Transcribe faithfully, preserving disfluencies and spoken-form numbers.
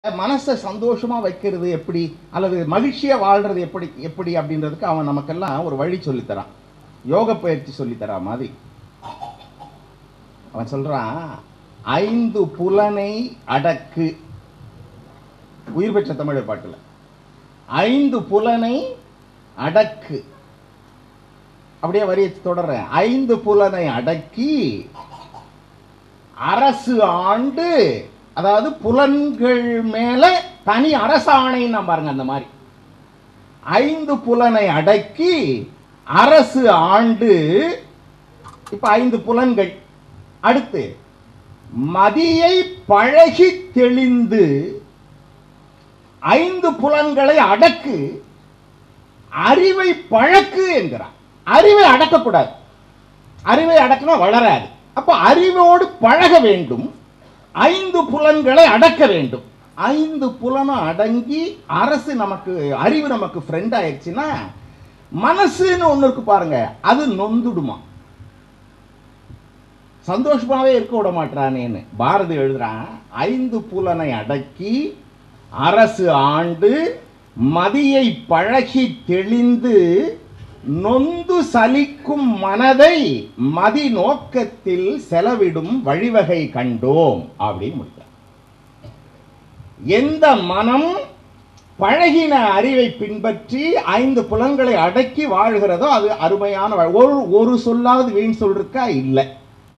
மனசை சந்தோஷமா வைக்கிறது எப்படி அல்லது மகிழ்ச்சியா வாழ்றது எப்படி எப்படி அப்படின்றதுக்கு அவன் நமக்கெல்லாம் ஒரு வழி சொல்லித்தரான். யோக பயிற்சி சொல்லித்தரா மாதிரி அவன் சொல்றான், ஐந்து புலனை அடக்கு. உயிர் பெற்ற தமிழர் பாட்டுல ஐந்து புலனை அடக்கு. அப்படியே வரியை தொடர்றேன். ஐந்து புலனை அடக்கி அரசு ஆண்டு, அதாவது புலன்கள் மேல தனி அரசாணை நான் பாருங்க. அந்த மாதிரி ஐந்து புலனை அடக்கி அரசு ஆண்டு. இப்ப ஐந்து புலன்கள். அடுத்து மதியை பழகி தெளிந்து. ஐந்து புலன்களை அடக்கு, அறிவை பழக்கு என்கிறார். அறிவை அடக்கக்கூடாது. அறிவை அடக்கினா வளராது. அப்ப அறிவோடு பழக வேண்டும். ஐந்து புலன்களை அடக்க வேண்டும். ஐந்து புலனும் அடங்கி அரசு நமக்கு, அறிவு நமக்கு ஃப்ரெண்ட் ஆயிடுச்சுன்னா மனசுன்னு ஒண்ணு இருக்கு பாருங்க, அது நொந்துடுமா. சந்தோஷமாவே இருக்க விட மாட்டானேன்னு பாரதி எழுதுறான். ஐந்து புலனை அடக்கி அரசு ஆண்டு மதியை பழகி தெளிந்து நொந்து சலிக்கும் மனதை மதி நோக்கத்தில் செலவிடும் வழிவகை கண்டோம் அப்படின்னு முடித்தார். எந்த மனம் பழகின அறிவை பின்பற்றி ஐந்து புலன்களை அடக்கி வாழ்கிறதோ அது அருமையான. ஒரு ஒரு சொல்லாவது வீண் சொல் இருக்கா? இல்லை.